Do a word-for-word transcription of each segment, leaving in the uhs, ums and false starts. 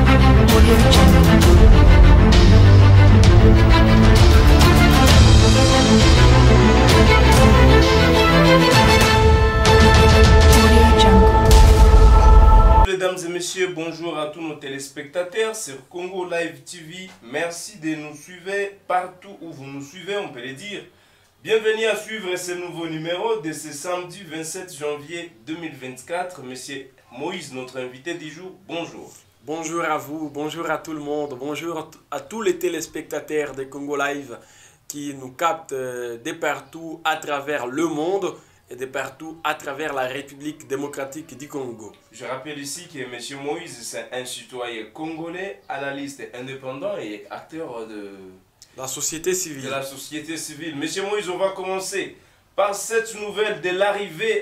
Mesdames et messieurs, bonjour à tous nos téléspectateurs sur Congo Live T V. Merci de nous suivre partout où vous nous suivez, on peut le dire. Bienvenue à suivre ce nouveau numéro de ce samedi vingt-sept janvier deux mille vingt-quatre. Monsieur Moïse, notre invité du jour, bonjour. Bonjour à vous, bonjour à tout le monde, bonjour à tous les téléspectateurs de Congo Live qui nous captent de partout à travers le monde et de partout à travers la République démocratique du Congo. Je rappelle ici que M. Moïse, c'est un citoyen congolais à la liste indépendant et acteur de la société civile. De la société civile. M. Moïse, on va commencer par cette nouvelle de l'arrivée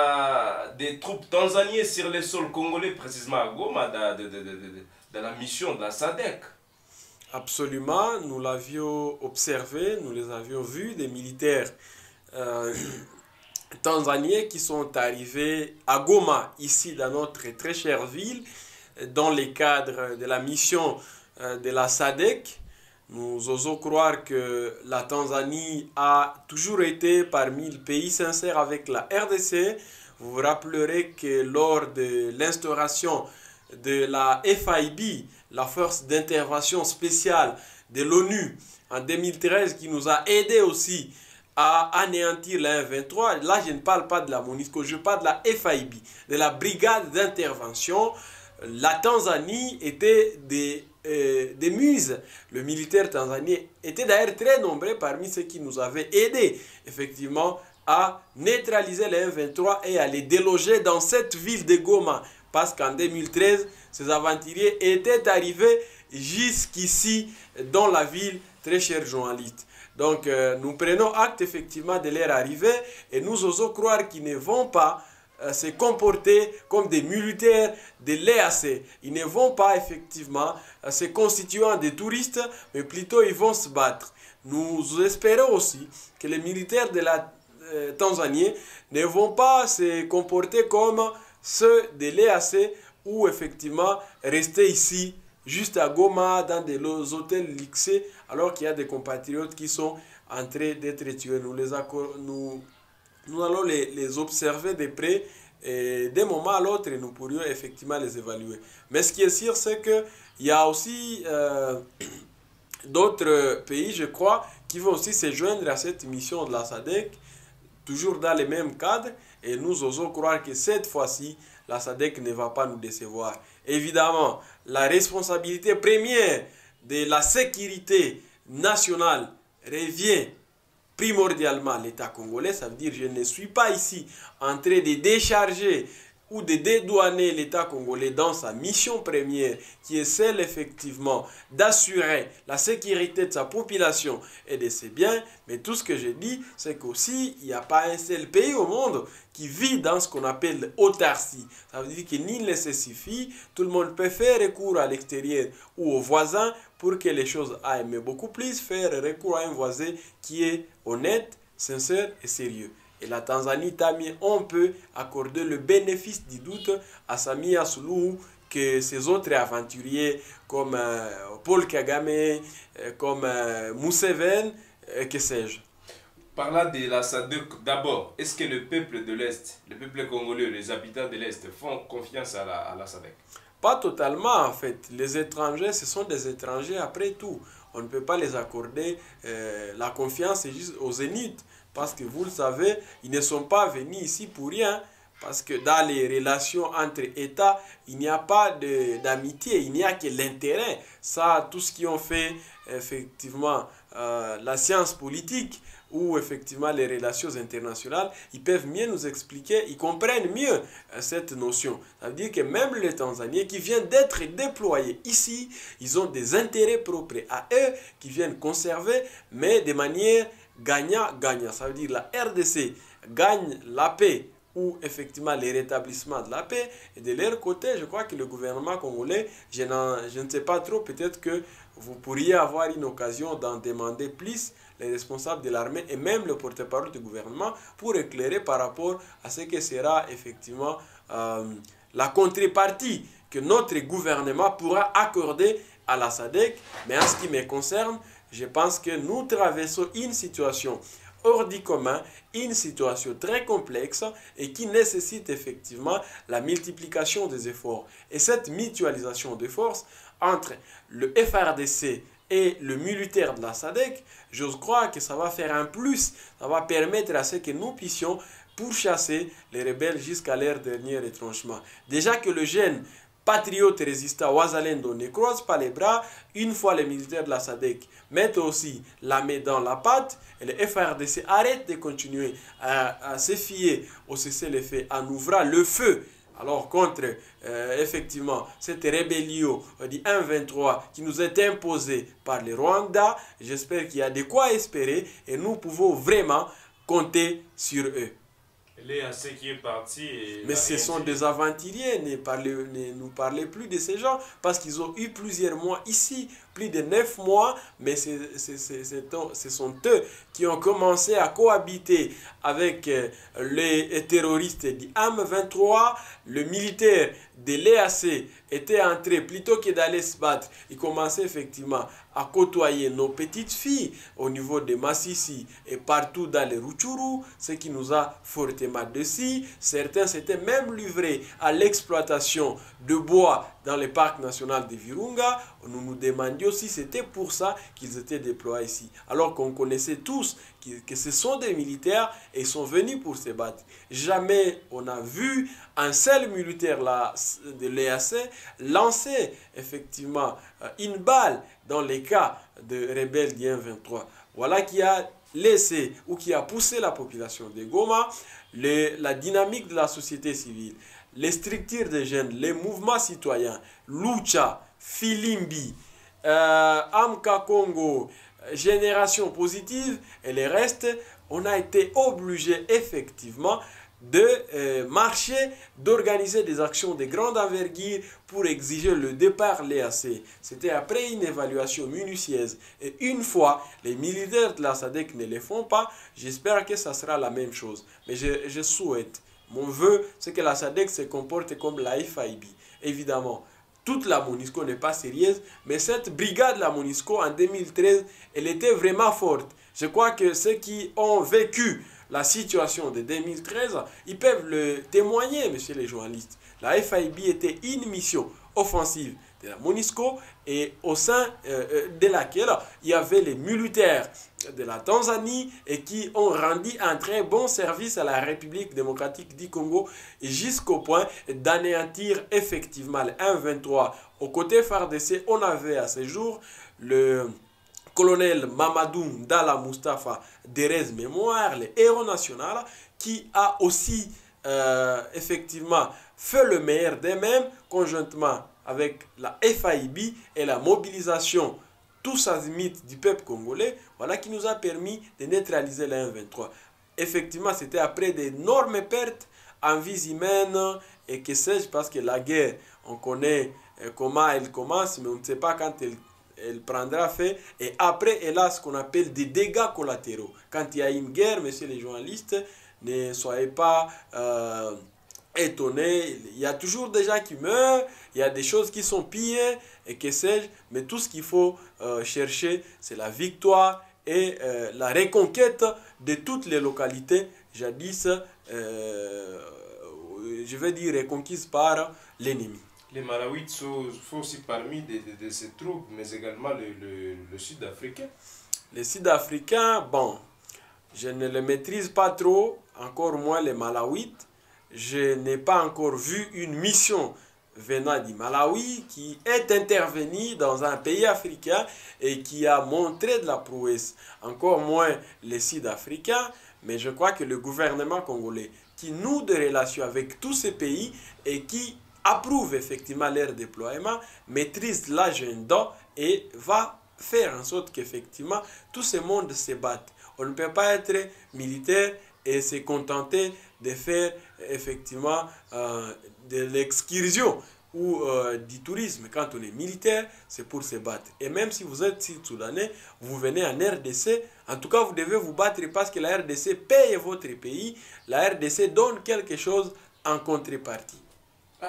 des troupes tanzaniennes sur le sol congolais, précisément à Goma, de, de, de, de, de la mission de la S A D C. Absolument, nous l'avions observé, nous les avions vus, des militaires euh, tanzaniens qui sont arrivés à Goma, ici dans notre très chère ville, dans le cadre de la mission de la S A D C. Nous osons croire que la Tanzanie a toujours été parmi les pays sincères avec la R D C. Vous vous rappellerez que lors de l'instauration de la F I B, la force d'intervention spéciale de l'ONU en deux mille treize, qui nous a aidé aussi à anéantir la M vingt-trois, là je ne parle pas de la MONUSCO, je parle de la F I B, de la brigade d'intervention. La Tanzanie était des, euh, des muses. Le militaire tanzanien était d'ailleurs très nombreux parmi ceux qui nous avaient aidés effectivement à neutraliser la M vingt-trois et à les déloger dans cette ville de Goma. Parce qu'en deux mille treize, ces aventuriers étaient arrivés jusqu'ici dans la ville, très chers journalistes. Donc euh, nous prenons acte effectivement de leur arrivée et nous osons croire qu'ils ne vont pas euh, se comporter comme des militaires de l'E A C. Ils ne vont pas effectivement euh, se constituer en des touristes, mais plutôt ils vont se battre. Nous espérons aussi que les militaires de la euh, Tanzanie ne vont pas se comporter comme ceux de l'E A C ou effectivement rester ici juste à Goma, dans des hôtels luxés, alors qu'il y a des compatriotes qui sont en train d'être tués. Nous, les nous, nous allons les, les observer de près et d'un moment à l'autre, nous pourrions effectivement les évaluer. Mais ce qui est sûr, c'est qu'il y a aussi euh, d'autres pays, je crois, qui vont aussi se joindre à cette mission de la S A D C, toujours dans les mêmes cadres, et nous osons croire que cette fois-ci, la S A D C ne va pas nous décevoir. Évidemment, la responsabilité première de la sécurité nationale revient primordialement à l'État congolais. Ça veut dire que je ne suis pas ici en train de décharger ou de dédouaner l'État congolais dans sa mission première, qui est celle effectivement d'assurer la sécurité de sa population et de ses biens. Mais tout ce que je dis, c'est qu'aussi, il n'y a pas un seul pays au monde qui vit dans ce qu'on appelle l'autarcie. Ça veut dire que nul ne se suffit, tout le monde peut faire recours à l'extérieur ou aux voisins pour que les choses aillent. Mais beaucoup plus faire recours à un voisin qui est honnête, sincère et sérieux. Et la Tanzanie, Tamie, on peut accorder le bénéfice du doute à Samia Suluhu que ces autres aventuriers comme euh, Paul Kagame, euh, comme euh, Museveni, euh, que sais-je. Parlant de la S A D C, d'abord, est-ce que le peuple de l'Est, le peuple congolais, les habitants de l'Est font confiance à la, à la S A D C? Pas totalement en fait. Les étrangers, ce sont des étrangers après tout. On ne peut pas les accorder euh, la confiance juste aux zéniths. Parce que vous le savez, ils ne sont pas venus ici pour rien. Parce que dans les relations entre États, il n'y a pas d'amitié, il n'y a que l'intérêt. Ça, tout ce qui ont fait effectivement euh, la science politique ou effectivement les relations internationales, ils peuvent mieux nous expliquer, ils comprennent mieux euh, cette notion. Ça veut dire que même les Tanzaniens qui viennent d'être déployés ici, ils ont des intérêts propres à eux qui viennent conserver, mais de manière gagnant-gagnant. Ça veut dire que la R D C gagne la paix ou effectivement les rétablissements de la paix. Et de leur côté, je crois que le gouvernement congolais, je, je ne sais pas trop, peut-être que vous pourriez avoir une occasion d'en demander plus les responsables de l'armée et même le porte-parole du gouvernement pour éclairer par rapport à ce que sera effectivement euh, la contrepartie que notre gouvernement pourra accorder à la S A D C. Mais en ce qui me concerne, je pense que nous traversons une situation hors du commun, une situation très complexe et qui nécessite effectivement la multiplication des efforts. Et cette mutualisation des forces entre le F R D C et le militaire de la S A D C, je crois que ça va faire un plus, ça va permettre à ce que nous puissions pourchasser les rebelles jusqu'à leur dernier retranchement. Déjà que le jeune patriote résistant Ouazalendo ne croise pas les bras, une fois les militaires de la S A D C mettent aussi la main dans la pâte et le F R D C arrête de continuer à, à se fier au cessez-le-feu en ouvrant le feu alors contre euh, effectivement cette rébellion du un vingt-trois qui nous est imposée par le Rwanda. J'espère qu'il y a de quoi espérer et nous pouvons vraiment compter sur eux. L'E A C qui est parti. Et mais ce sont des aventuriers, ne, parlez, ne nous parlez plus de ces gens parce qu'ils ont eu plusieurs mois ici, plus de neuf mois, mais c'est, c'est, c'est, c'est, ce sont eux qui ont commencé à cohabiter avec euh, les terroristes du M vingt-trois. Le militaire de l'E A C était entré, plutôt que d'aller se battre, il commençait effectivement à côtoyer nos petites filles au niveau de Massissi et partout dans les Rutshuru, ce qui nous a fortement déçus. Certains s'étaient même livrés à l'exploitation de bois dans le parc national de Virunga. Nous nous demandions si c'était pour ça qu'ils étaient déployés ici. Alors qu'on connaissait tous que ce sont des militaires et ils sont venus pour se battre. Jamais on a vu un seul militaire là, de l'E A C lancer effectivement une balle dans les cas de rebelles du un vingt-trois. Voilà qui a laissé ou qui a poussé la population de Goma, les, la dynamique de la société civile, les structures des jeunes, les mouvements citoyens, Lucha, Filimbi, euh, Amka Congo, Génération Positive et les restes, on a été obligé effectivement de euh, marcher, d'organiser des actions de grande envergure pour exiger le départ de l'E A C. C'était après une évaluation minutieuse. Et une fois les militaires de la S A D C ne le font pas, j'espère que ça sera la même chose. Mais je, je souhaite, mon vœu, c'est que la S A D C se comporte comme la F I B. Évidemment, toute la MONUSCO n'est pas sérieuse, mais cette brigade, la MONUSCO, en deux mille treize, elle était vraiment forte. Je crois que ceux qui ont vécu la situation de deux mille treize, ils peuvent le témoigner, messieurs les journalistes. La F I B était une mission offensive de la MONUSCO et au sein euh, de laquelle il y avait les militaires de la Tanzanie et qui ont rendu un très bon service à la République démocratique du Congo jusqu'au point d'anéantir effectivement le un vingt-trois. Au côté F A R D C, on avait à ce jour le colonel Mamadou Ndala Mustafa Derez Mémoire, le héros national, qui a aussi euh, effectivement fait le meilleur d'eux-mêmes conjointement avec la F I B et la mobilisation tous azimuts du peuple congolais, voilà qui nous a permis de neutraliser le un vingt-trois. Effectivement, c'était après d'énormes pertes en vies humaines et que sais-je, parce que la guerre, on connaît comment elle commence, mais on ne sait pas quand elle, elle prendra fin. Et après, elle a ce qu'on appelle des dégâts collatéraux. Quand il y a une guerre, messieurs les journalistes, ne soyez pas euh, étonnés. Il y a toujours des gens qui meurent, il y a des choses qui sont pillées, et que sais-je, mais tout ce qu'il faut euh, chercher, c'est la victoire et euh, la reconquête de toutes les localités jadis, euh, je vais dire, reconquises par l'ennemi. Les Malawites sont, font aussi parmi de, de, de ces troupes, mais également le, le, le Sud-Africain. Les Sud-Africains, bon, je ne les maîtrise pas trop, encore moins les Malawites. Je n'ai pas encore vu une mission venant du Malawi qui est intervenu dans un pays africain et qui a montré de la prouesse, encore moins les Sud-Africains, mais je crois que le gouvernement congolais qui noue des relations avec tous ces pays et qui approuve effectivement leur déploiement, maîtrise l'agenda et va faire en sorte qu'effectivement tout ce monde se batte. On ne peut pas être militaire et se contenter de faire effectivement euh, de l'excursion ou euh, du tourisme. Quand on est militaire, c'est pour se battre. Et même si vous êtes sud-soudanais, vous venez en R D C, en tout cas vous devez vous battre parce que la R D C paye votre pays, la R D C donne quelque chose en contrepartie. Ah,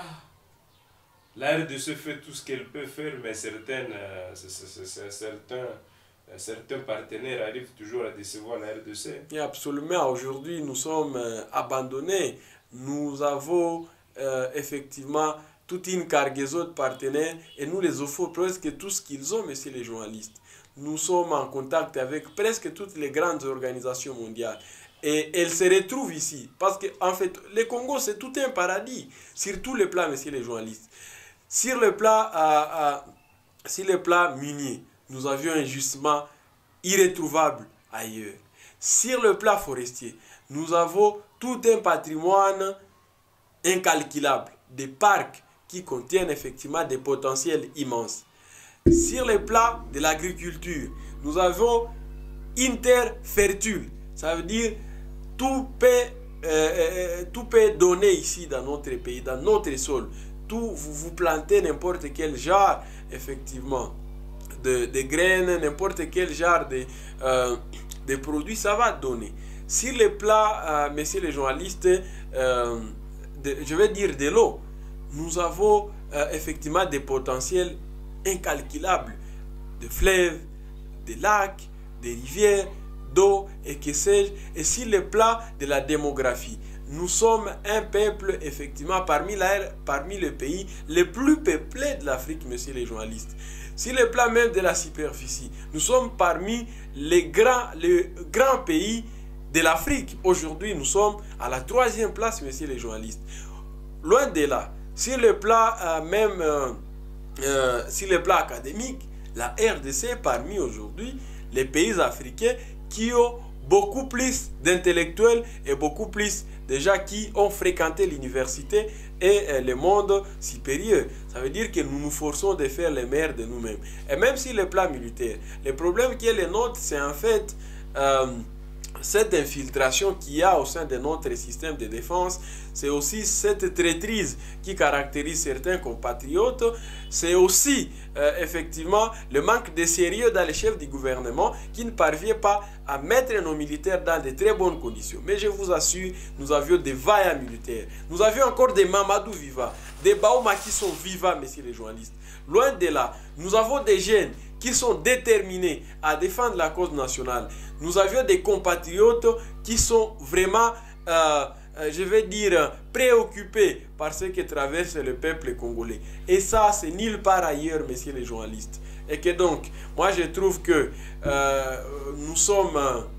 la R D C fait tout ce qu'elle peut faire, mais certaines, euh, c est, c est, c est, certains, certains partenaires arrivent toujours à décevoir la R D C. Et absolument, aujourd'hui nous sommes euh, abandonnés. Nous avons euh, effectivement toute une cargaison de partenaires et nous les offrons presque tout ce qu'ils ont, messieurs les journalistes. Nous sommes en contact avec presque toutes les grandes organisations mondiales. Et elles se retrouvent ici. Parce que, en fait, le Congo, c'est tout un paradis. Sur tous les plans, messieurs les journalistes. Sur le plan, euh, euh, sur le plan minier, nous avions un gisement irrétrouvable ailleurs. Sur le plan forestier, nous avons tout un patrimoine incalculable. Des parcs qui contiennent effectivement des potentiels immenses. Sur le plan de l'agriculture, nous avons une terre fertile. Ça veut dire tout peut, euh, tout peut donner ici dans notre pays, dans notre sol. Tout, vous, vous plantez n'importe quel genre, effectivement, de, de graines, n'importe quel genre de, euh, de produits, ça va donner. Sur le plan, euh, messieurs les journalistes, euh, de, je vais dire de l'eau, nous avons euh, effectivement des potentiels incalculables de fleuves, de lacs, de rivières, d'eau et que sais-je. Et sur le plan de la démographie, nous sommes un peuple effectivement parmi, la, parmi les pays les plus peuplés de l'Afrique, messieurs les journalistes. Sur le plan même de la superficie, nous sommes parmi les grands, les grands pays de l'Afrique. Aujourd'hui, nous sommes à la troisième place, messieurs les journalistes. Loin de là, sur le plan euh, même, euh, euh, sur le plan académique, la R D C est parmi aujourd'hui les pays africains qui ont beaucoup plus d'intellectuels et beaucoup plus de gens qui ont fréquenté l'université et euh, le monde supérieur. Ça veut dire que nous nous forçons de faire les meilleurs de nous-mêmes. Et même si le plan militaire, le problème qui est le nôtre, c'est en fait euh, cette infiltration qu'il y a au sein de notre système de défense. C'est aussi cette traîtrise qui caractérise certains compatriotes. C'est aussi euh, effectivement le manque de sérieux dans les chefs du gouvernement qui ne parvient pas à mettre nos militaires dans de très bonnes conditions. Mais je vous assure, nous avions des vaillants militaires. Nous avions encore des Mamadou vivants, des Baouma qui sont vivants, messieurs les journalistes. Loin de là, nous avons des jeunes qui sont déterminés à défendre la cause nationale. Nous avions des compatriotes qui sont vraiment, euh, je vais dire, préoccupés par ce que traverse le peuple congolais. Et ça, c'est nulle part ailleurs, messieurs les journalistes. Et que donc, moi je trouve que euh, nous sommes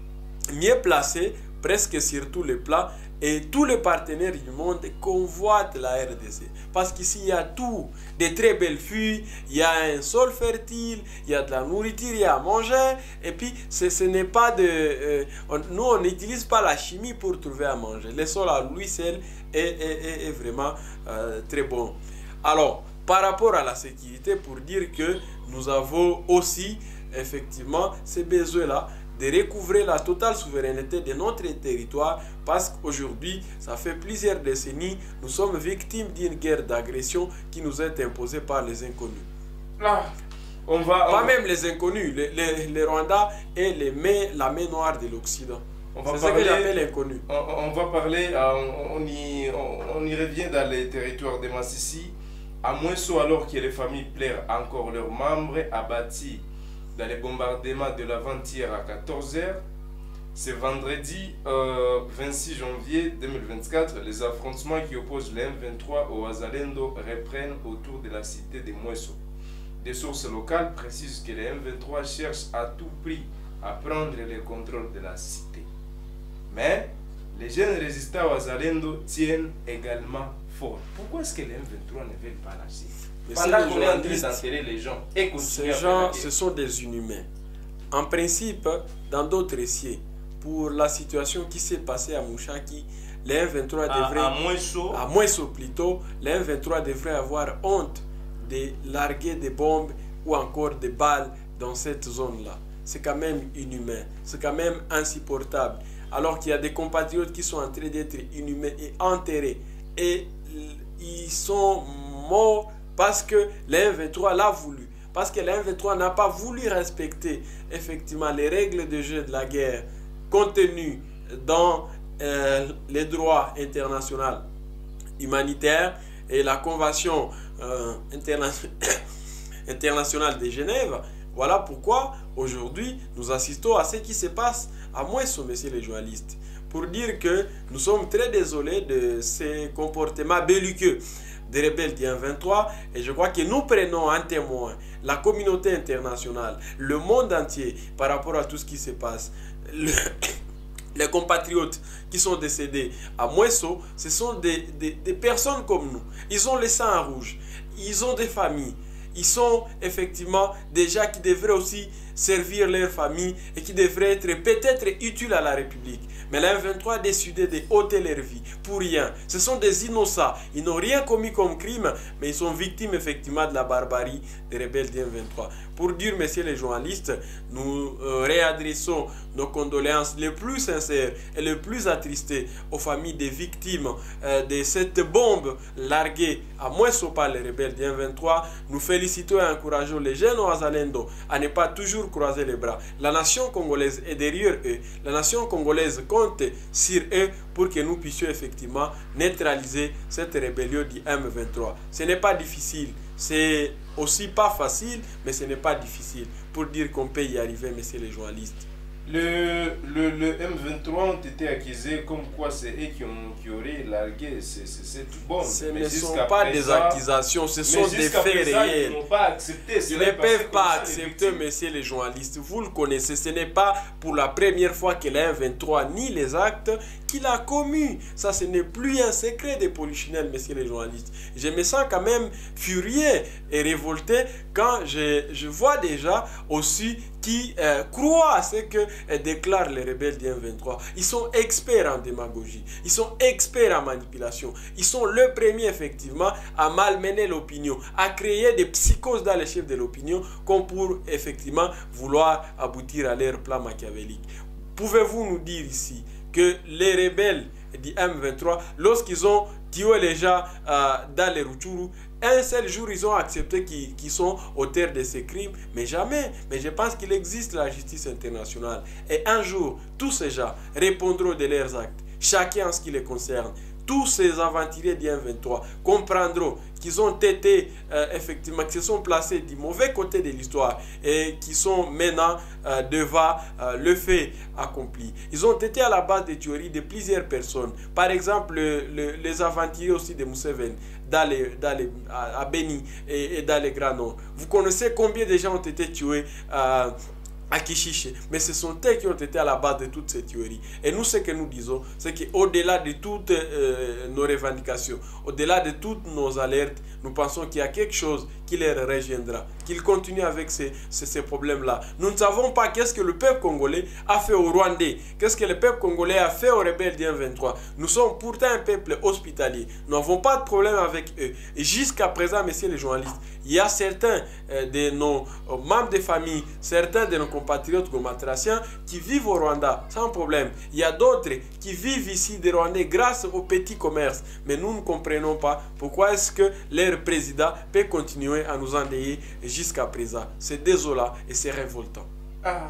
mieux placés, presque sur tous les plans, et tous les partenaires du monde convoitent la R D C. Parce qu'ici, il y a tout. Des très belles filles, il y a un sol fertile, il y a de la nourriture, il y a à manger. Et puis, ce n'est pas de... Euh, on, nous, on n'utilise pas la chimie pour trouver à manger. Le sol à lui seul est, est, est, est vraiment euh, très bon. Alors, par rapport à la sécurité, pour dire que nous avons aussi, effectivement, ces besoins-là de recouvrer la totale souveraineté de notre territoire, parce qu'aujourd'hui, ça fait plusieurs décennies, nous sommes victimes d'une guerre d'agression qui nous est imposée par les inconnus. Là, on va... Pas on... même les inconnus, les, les, les Rwandais et les mains, la main noire de l'Occident. C'est ce que j'appelle l'inconnu. On, on va parler, on, on, y, on, on y revient dans les territoires de Massissi, à Mouesso, alors que les familles pleurent encore leurs membres abattus dans les bombardements de l'avant-hier à quatorze heures. Ce vendredi euh, vingt-six janvier deux mille vingt-quatre, les affrontements qui opposent les M vingt-trois au Wazalendo reprennent autour de la cité de Mouesso. Des sources locales précisent que les M vingt-trois cherchent à tout prix à prendre le contrôle de la cité. Mais les jeunes résistants au Wazalendo tiennent également fort. Pourquoi est-ce que les M vingt-trois ne veulent pas lâcher? Pendant qu'on est en train d'enterrer les gens et continuer. Ces gens, ce sont des inhumains. En principe, dans d'autres récits, pour la situation qui s'est passée à Mouchaki, les M vingt-trois devraient, à Mouesso, à Mouesso plutôt, les M vingt-trois devraient avoir honte de larguer des bombes ou encore des balles dans cette zone-là. C'est quand même inhumain, c'est quand même insupportable. Alors qu'il y a des compatriotes qui sont en train d'être inhumains et enterrés. Et ils sont morts parce que le M vingt-trois l'a voulu. Parce que le M vingt-trois n'a pas voulu respecter effectivement les règles de jeu de la guerre contenues dans euh, les droits internationaux humanitaires. et la Convention euh, interna internationale de Genève. Voilà pourquoi aujourd'hui nous assistons à ce qui se passe à Mouesso, messieurs les journalistes, pour dire que nous sommes très désolés de ces comportements belliqueux des rebelles du M vingt-trois, et je crois que nous prenons en témoin la communauté internationale, le monde entier par rapport à tout ce qui se passe. Le Les compatriotes qui sont décédés à Mouesso, ce sont des, des, des personnes comme nous. Ils ont le sang rouge, ils ont des familles. Ils sont effectivement des gens qui devraient aussi servir leur famille et qui devraient être peut-être utiles à la République. Mais la M vingt-trois a décidé de ôter leur vie pour rien. Ce sont des innocents. Ils n'ont rien commis comme crime, mais ils sont victimes effectivement de la barbarie des rebelles du M vingt-trois. Pour dire, messieurs les journalistes, nous euh, réadressons nos condoléances les plus sincères et les plus attristées aux familles des victimes euh, de cette bombe larguée à Mouesso par les rebelles du M vingt-trois. Nous félicitons et encourageons les jeunes Ouazalendo à ne pas toujours croiser les bras. La nation congolaise est derrière eux. La nation congolaise compte sur eux pour que nous puissions effectivement neutraliser cette rébellion du M vingt-trois. Ce n'est pas difficile. C'est aussi pas facile, mais ce n'est pas difficile pour dire qu'on peut y arriver, messieurs les journalistes. Le, le, le M vingt-trois ont été accusés comme quoi c'est eux qui, ont, qui auraient largué cette bombe. Ce ne sont pas des accusations, ce sont des faits réels. Ils n'ont pas accepté. Ils ne peuvent pas accepter, messieurs les journalistes. Vous le connaissez, ce n'est pas pour la première fois que le M vingt-trois nie les actes qu'il a commis. Ça, ce n'est plus un secret des polichinelles, messieurs les journalistes. Je me sens quand même furieux et révolté quand je, je vois déjà aussi qui euh, croient à ce que euh, déclarent les rebelles du M vingt-trois. Ils sont experts en démagogie, ils sont experts en manipulation, ils sont le premier effectivement à malmener l'opinion, à créer des psychoses dans les chefs de l'opinion comme pour effectivement vouloir aboutir à leur plan machiavélique. Pouvez-vous nous dire ici que les rebelles du M vingt-trois, lorsqu'ils ont tué les gens euh, dans les Rutshuru, un seul jour, ils ont accepté qu'ils qu'ils sont auteurs de ces crimes, mais jamais. Mais je pense qu'il existe la justice internationale. Et un jour, tous ces gens répondront de leurs actes, chacun en ce qui les concerne. Tous ces aventuriers du M vingt-trois comprendront qu'ils ont été euh, effectivement, qu'ils se sont placés du mauvais côté de l'histoire et qui sont maintenant euh, devant euh, le fait accompli. Ils ont été à la base des théories de plusieurs personnes. Par exemple, le, le, les aventuriers aussi de Museveni dans les, dans les, à, à Beni et, et dans les Grands Nord. Vous connaissez combien de gens ont été tués euh, à Kishiche, mais ce sont eux qui ont été à la base de toutes ces théories. Et nous, ce que nous disons, c'est qu'au-delà de toutes euh, nos revendications, au-delà de toutes nos alertes, nous pensons qu'il y a quelque chose qui les reviendra, qu'ils continuent avec ces, ces, ces problèmes-là. Nous ne savons pas qu'est-ce que le peuple congolais a fait aux Rwandais, qu'est-ce que le peuple congolais a fait aux rebelles du M vingt-trois. Nous sommes pourtant un peuple hospitalier, nous n'avons pas de problème avec eux. Et jusqu'à présent, messieurs les journalistes, il y a certains euh, de nos euh, membres de famille, certains de nos compatriotes gomatraciens qui vivent au Rwanda sans problème. Il y a d'autres qui vivent ici des Rwandais grâce au petit commerce. Mais nous ne comprenons pas pourquoi est-ce que leur président peut continuer à nous endeuiller jusqu'à présent. C'est désolant et c'est révoltant. Ah.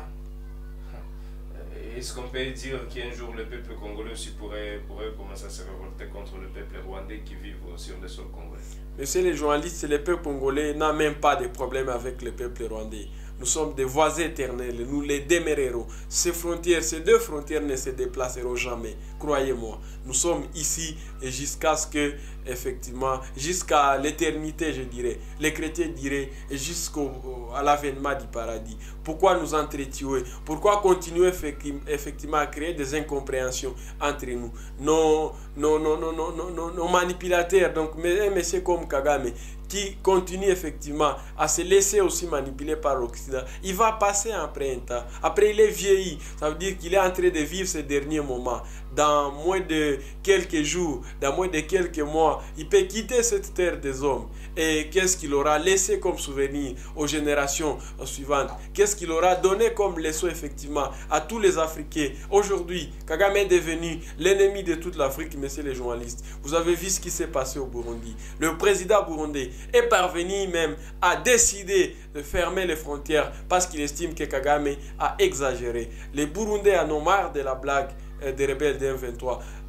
Est-ce qu'on peut dire qu'un jour le peuple congolais aussi pourrait, pourrait commencer à se révolter contre le peuple rwandais qui vit sur le sol congolais? Monsieur les journalistes, le peuple congolais n'a même pas de problème avec le peuple rwandais. Nous sommes des voisins éternels, nous les demeurerons. Ces frontières, ces deux frontières ne se déplaceront jamais, croyez-moi. Nous sommes ici jusqu'à ce que, effectivement, jusqu'à l'éternité, je dirais. Les chrétiens diraient jusqu'à l'avènement du paradis. Pourquoi nous entretuer? Pourquoi continuer effectivement à créer des incompréhensions entre nous? Nos, nos, nos, nos, nos, nos, nos manipulateurs, donc un monsieur comme Kagame, qui continue effectivement à se laisser aussi manipuler par l'Occident, il va passer après un temps. Après, il est vieilli. Ça veut dire qu'il est en train de vivre ces derniers moments. Dans moins de quelques jours, dans moins de quelques mois, il peut quitter cette terre des hommes. Et qu'est-ce qu'il aura laissé comme souvenir aux générations suivantes? Qu'est-ce qu'il aura donné comme leçon effectivement à tous les Africains? Aujourd'hui, Kagame est devenu l'ennemi de toute l'Afrique, messieurs les journalistes. Vous avez vu ce qui s'est passé au Burundi. Le président burundais est parvenu même à décider de fermer les frontières parce qu'il estime que Kagame a exagéré. Les Burundais en ont marre de la blague des rebelles du M vingt-trois.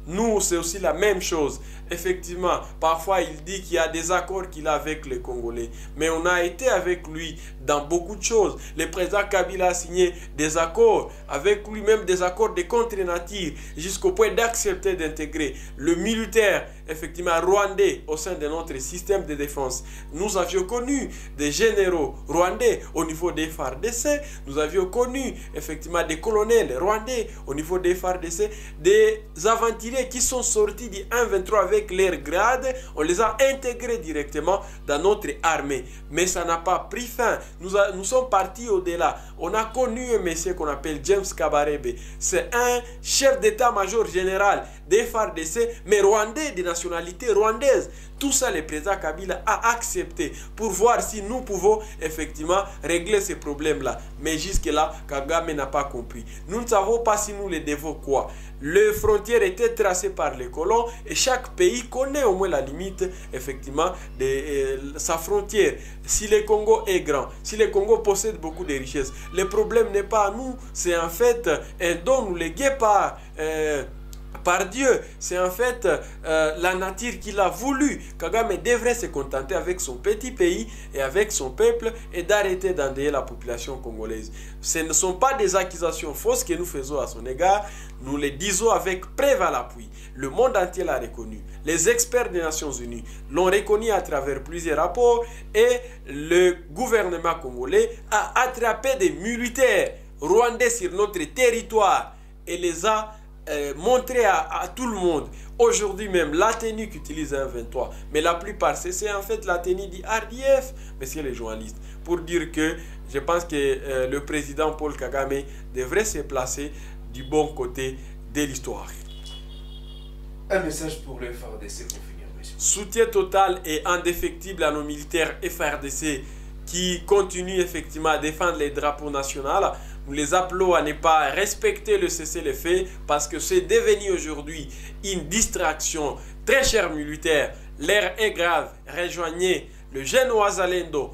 Nous, c'est aussi la même chose. Effectivement, parfois il dit qu'il y a des accords qu'il a avec les Congolais. Mais on a été avec lui dans beaucoup de choses. Le président Kabila a signé des accords avec lui, même des accords de contre-nature, jusqu'au point d'accepter d'intégrer le militaire, effectivement, rwandais au sein de notre système de défense. Nous avions connu des généraux rwandais au niveau des F A R D C. Nous avions connu, effectivement, des colonels rwandais au niveau des F A R D C. Des aventuriers qui sont sortis du un vingt-trois avec leur grade, on les a intégrés directement dans notre armée. Mais ça n'a pas pris fin. Nous, a, nous sommes partis au-delà. On a connu un monsieur qu'on appelle James Kabarebe. C'est un chef d'état-major général des F A R D C, mais rwandais, de nationalité rwandaise. Tout ça, le président Kabila a accepté pour voir si nous pouvons effectivement régler ces problèmes-là. Mais jusque-là, Kagame n'a pas compris. Nous ne savons pas si nous les devons quoi. Les frontières étaient tracées par les colons et chaque pays connaît au moins la limite, effectivement, de euh, sa frontière. Si le Congo est grand, si le Congo possède beaucoup de richesses, le problème n'est pas à nous, c'est en fait un don nous légué par... Euh, par Dieu, c'est en fait euh, la nature qu'il a voulu. Kagame devrait se contenter avec son petit pays et avec son peuple et d'arrêter d'endayer la population congolaise. Ce ne sont pas des accusations fausses que nous faisons à son égard, nous les disons avec preuve à l'appui. Le monde entier l'a reconnu. Les experts des Nations Unies l'ont reconnu à travers plusieurs rapports et le gouvernement congolais a attrapé des militaires rwandais sur notre territoire et les a Euh, montrer à, à tout le monde. Aujourd'hui même, la tenue qu'utilise un vingt-trois, mais la plupart, c'est en fait la tenue du R D F, messieurs les journalistes, pour dire que je pense que euh, le président Paul Kagame devrait se placer du bon côté de l'histoire. Un message pour le F A R D C pour finir, monsieur. Soutien total et indéfectible à nos militaires F A R D C qui continuent effectivement à défendre les drapeaux nationaux. Nous les appelons à ne pas respecter le cessez-le-feu parce que c'est devenu aujourd'hui une distraction. Très chers militaires, l'air est grave. Rejoignez le jeune Ouazalendo.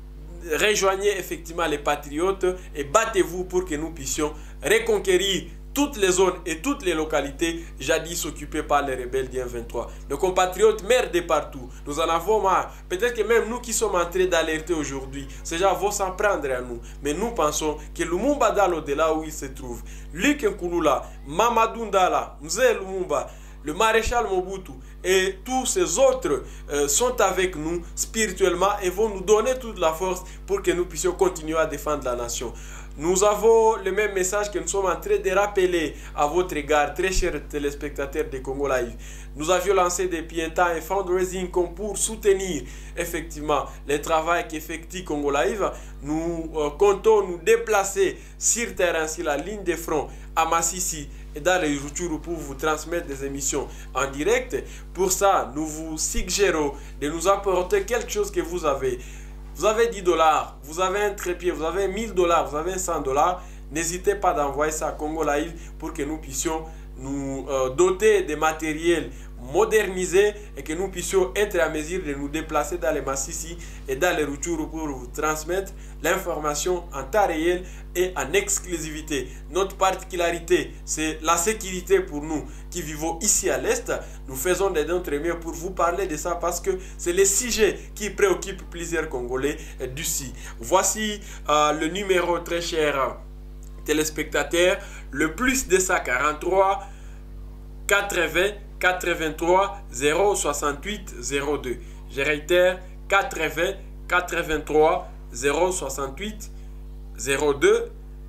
Rejoignez effectivement les patriotes et battez-vous pour que nous puissions reconquérir toutes les zones et toutes les localités jadis occupées par les rebelles du un vingt-trois. Nos compatriotes meurent de partout. Nous en avons marre. Peut-être que même nous qui sommes en train d'alerter aujourd'hui, ces gens vont s'en prendre à nous. Mais nous pensons que Lumumba Dalo, de là où il se trouve, Luc Nkulula, Mamadou Ndala, Mzee Lumumba, le maréchal Mobutu et tous ces autres euh, sont avec nous spirituellement et vont nous donner toute la force pour que nous puissions continuer à défendre la nation. Nous avons le même message que nous sommes en train de rappeler à votre égard, très chers téléspectateurs de Congo Live. Nous avions lancé depuis un temps un fundraising pour soutenir effectivement le travail qu'effectue Congo Live. Nous euh, comptons nous déplacer sur terrain, sur la ligne de front à Massissi et dans les Rutshuru pour vous transmettre des émissions en direct. Pour ça, nous vous suggérons de nous apporter quelque chose que vous avez. Vous avez dix dollars, vous avez un trépied, vous avez mille dollars, vous avez cent dollars. N'hésitez pas d'envoyer ça à Congo Live pour que nous puissions nous euh, doter de matériel modernisé et que nous puissions être à mesure de nous déplacer dans les Massissi et dans les Rutshuru pour vous transmettre l'information en temps réel et en exclusivité. Notre particularité, c'est la sécurité pour nous qui vivons ici à l'Est. Nous faisons de notre mieux pour vous parler de ça parce que c'est le sujet qui préoccupe plusieurs Congolais d'ici. Voici euh, le numéro très cher téléspectateurs, le plus deux cent quarante-trois quatre-vingts quatre-vingt-trois zéro soixante-huit zéro deux. Je réitère, quatre-vingts quatre-vingt-trois zéro soixante-huit zéro deux.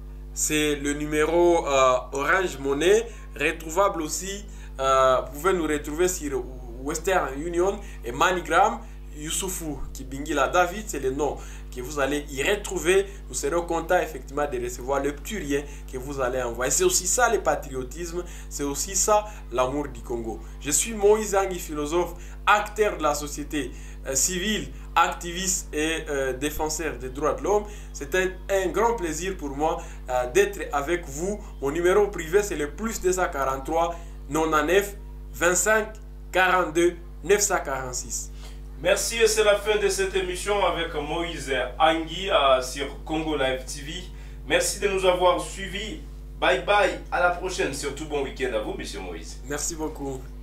C'est le numéro euh, Orange Money, retrouvable aussi. Euh, vous pouvez nous retrouver sur Western Union et MoneyGram. Youssoufou Kibingila David, c'est le nom que vous allez y retrouver. Nous serons contents effectivement de recevoir le petit rien que vous allez envoyer. C'est aussi ça le patriotisme, c'est aussi ça l'amour du Congo. Je suis Moïse Angui, philosophe, acteur de la société euh, civile, activiste et euh, défenseur des droits de l'homme. C'était un grand plaisir pour moi euh, d'être avec vous. Mon numéro privé c'est le plus deux cent quarante-trois quatre-vingt-neuf vingt-cinq quarante-deux neuf cent quarante-six. Merci et c'est la fin de cette émission avec Moïse Angui euh, sur Congo Live T V. Merci de nous avoir suivis. Bye bye, à la prochaine. Surtout bon week-end à vous, monsieur Moïse. Merci beaucoup.